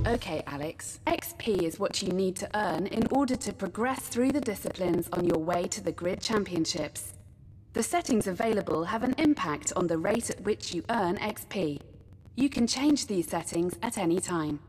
Okay, Alex. XP is what you need to earn in order to progress through the disciplines on your way to the Grid Championships. The settings available have an impact on the rate at which you earn XP. You can change these settings at any time.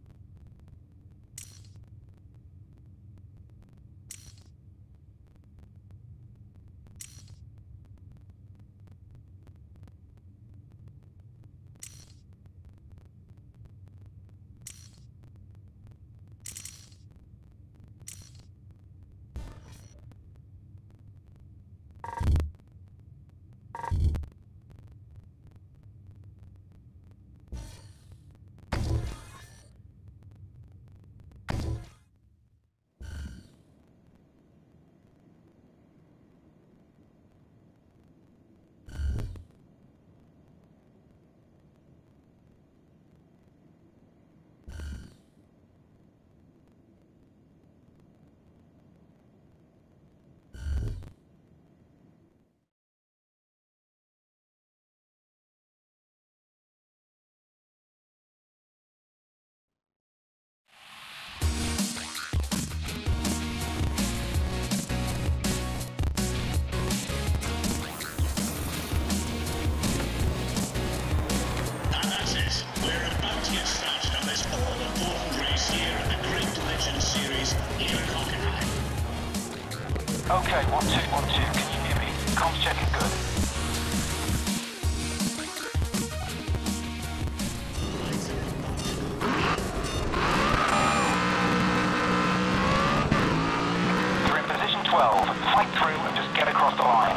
Okay, 1212, can you hear me? Comms checking good. You're in position 12. Fight through and just get across the line.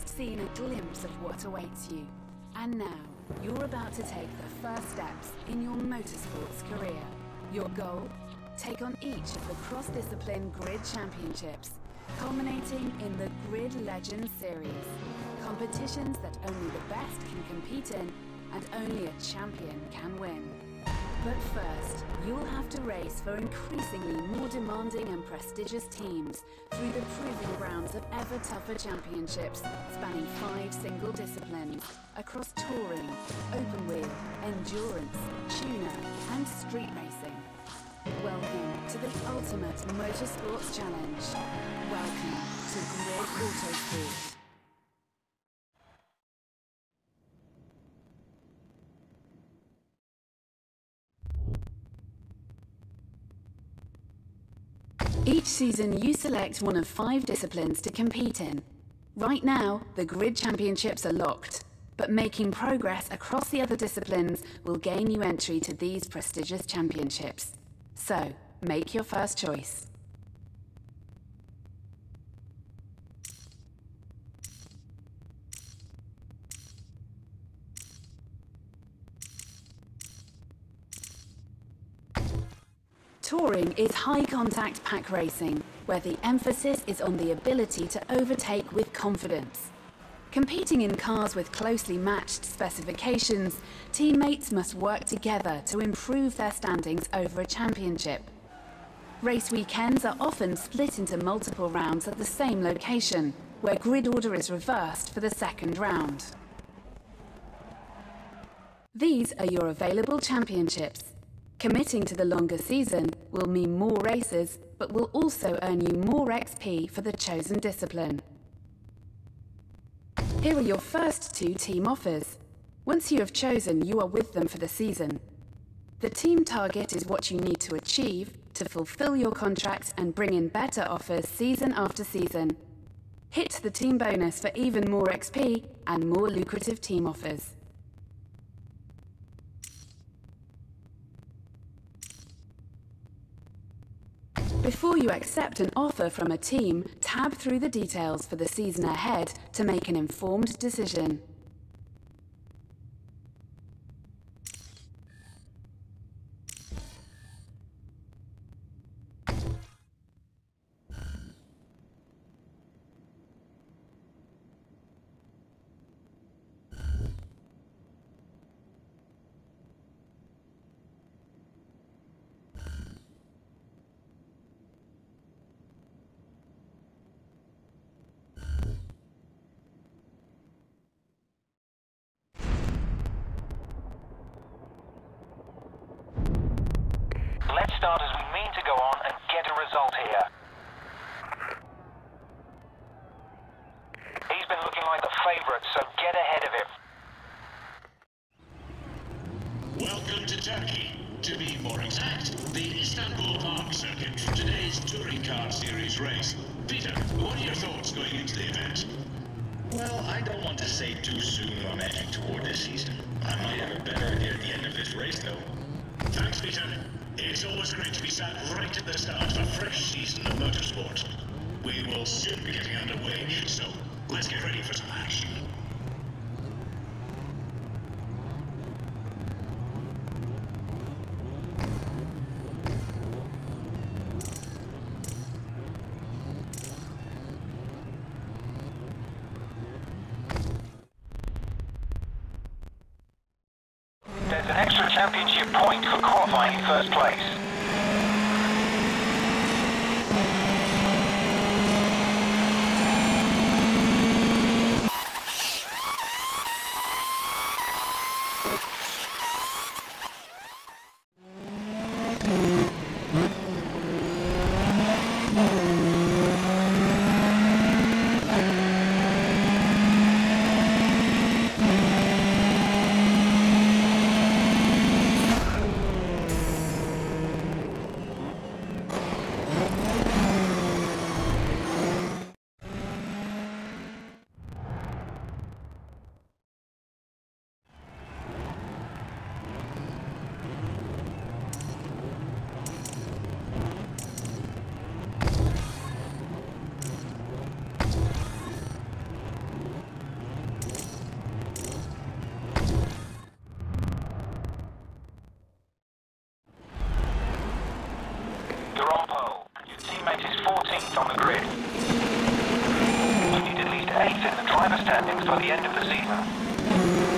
just seen a glimpse of what awaits you. And now, you're about to take the first steps in your motorsports career. Your goal? Take on each of the cross-discipline Grid Championships, culminating in the Grid Legends Series. Competitions that only the best can compete in, and only a champion can win. But first, you'll have to race for increasingly more demanding and prestigious teams through the proving grounds of ever tougher championships spanning 5 single disciplines across touring, open wheel, endurance, tuner, and street racing. Welcome to the ultimate motorsports challenge. Welcome to Grid Autosport. Each season you select one of 5 disciplines to compete in. Right now, the Grid Championships are locked, but making progress across the other disciplines will gain you entry to these prestigious championships. So, make your first choice. Touring is high-contact pack racing, where the emphasis is on the ability to overtake with confidence. Competing in cars with closely matched specifications, teammates must work together to improve their standings over a championship. Race weekends are often split into multiple rounds at the same location, where grid order is reversed for the second round. These are your available championships. Committing to the longer season will mean more races, but will also earn you more XP for the chosen discipline. Here are your first 2 team offers. Once you have chosen, you are with them for the season. The team target is what you need to achieve to fulfill your contract and bring in better offers season after season. Hit the team bonus for even more XP and more lucrative team offers. Before you accept an offer from a team, tab through the details for the season ahead to make an informed decision. Let's start as we mean to go on and get a result here. He's been looking like the favourite, so get ahead of him. Welcome to Turkey. To be more exact, the Istanbul Park circuit for today's Touring Car Series race. Peter, what are your thoughts going into the event? Well, I don't want to say too soon I'm edging toward this season. I might have a better idea at the end of this race, though. Thanks, Peter. It's always great to be sat right at the start of a fresh season of motorsport. We will soon be getting underway, so let's get ready for some action. There's an extra championship point for qualifying in first place. You're on pole, and your teammate is 14th on the grid. You need at least 8th in the driver standings by the end of the season.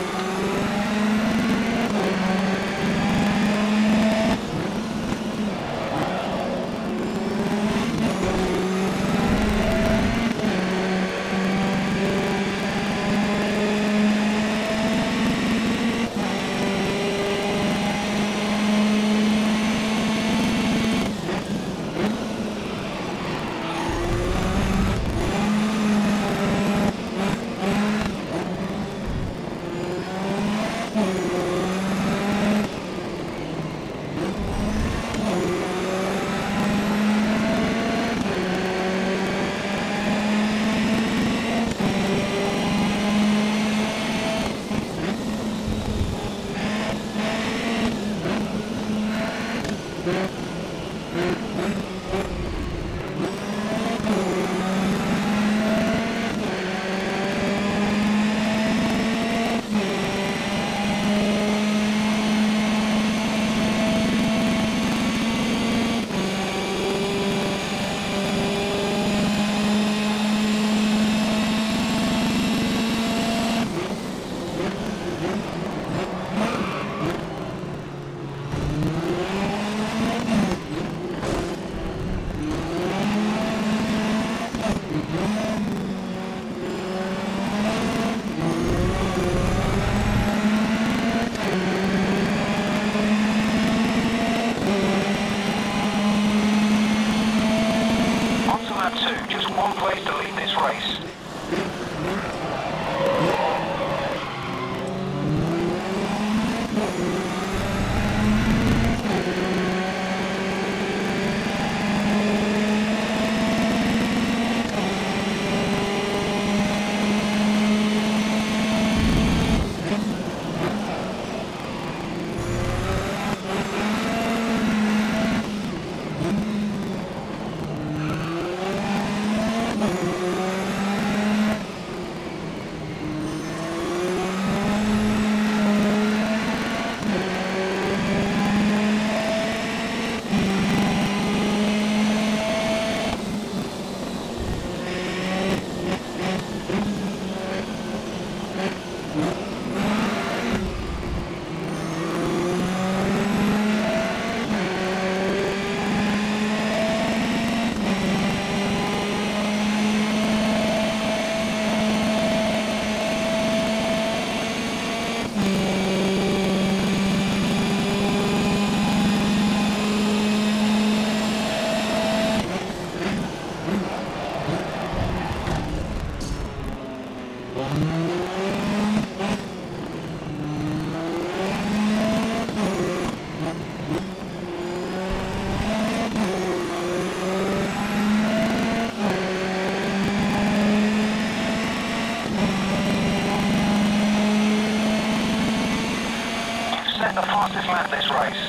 Set the fastest lap this race.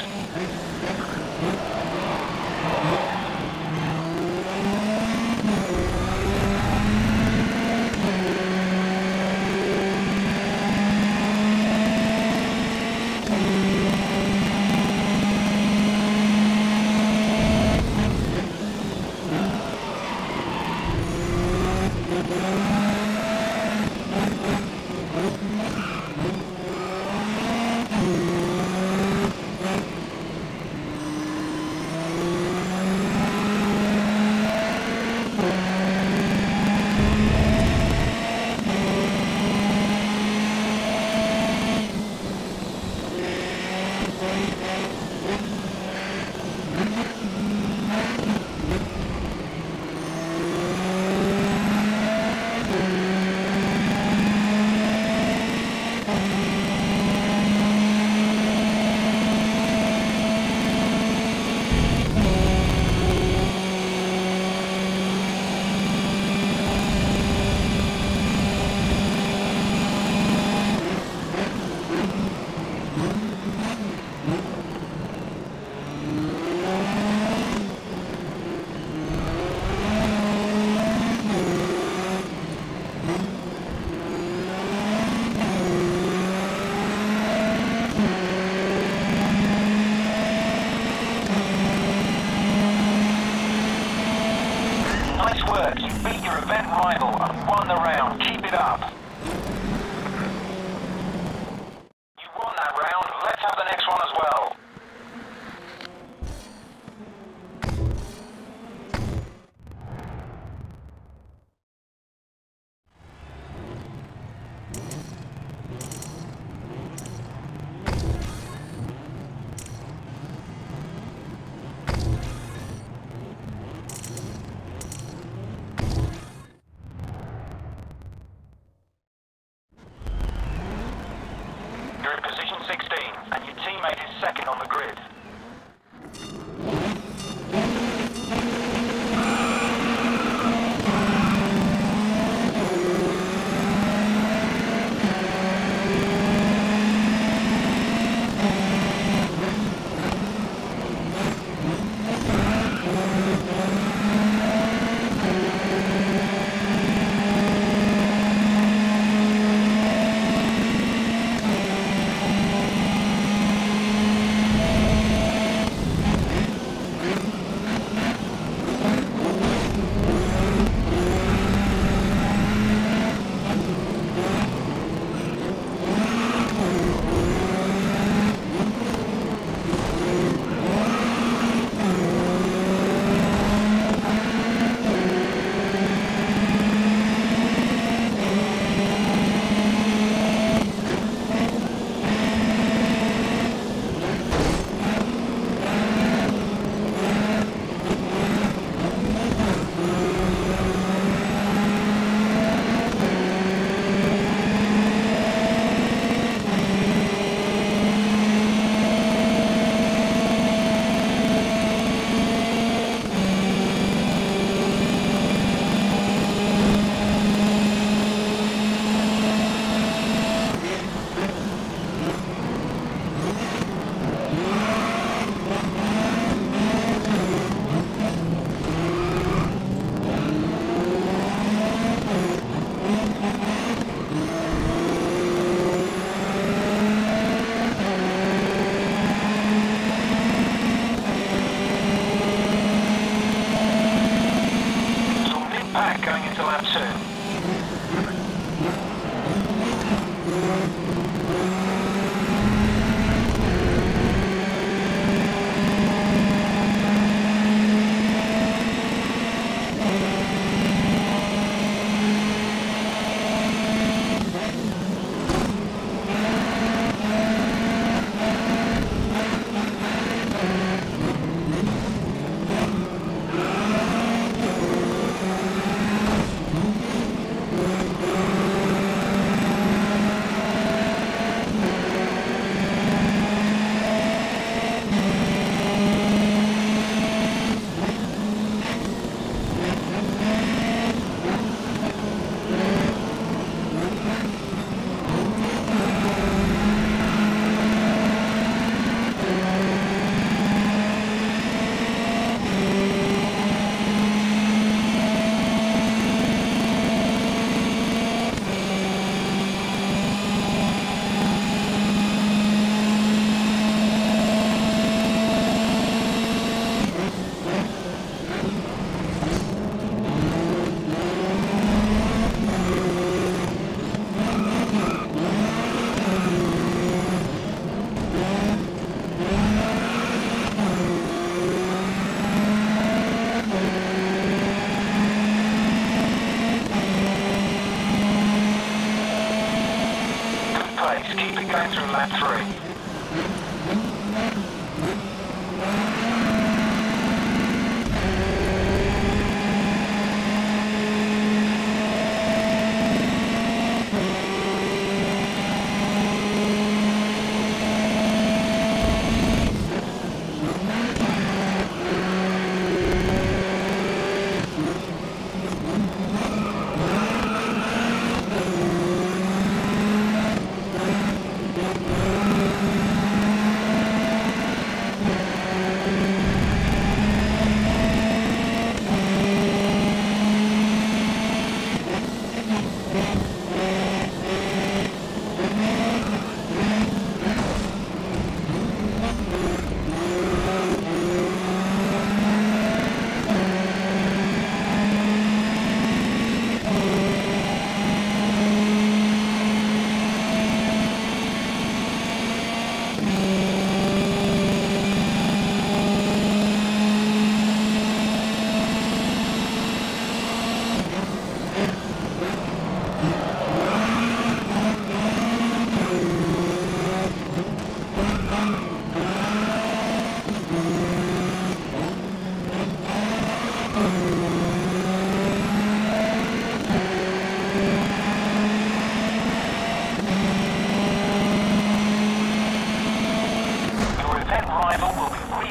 work. You beat your event rival and won the round. Keep it up. You won that round. Let's have the next one as well.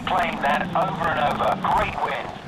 playing that over and over. Great win.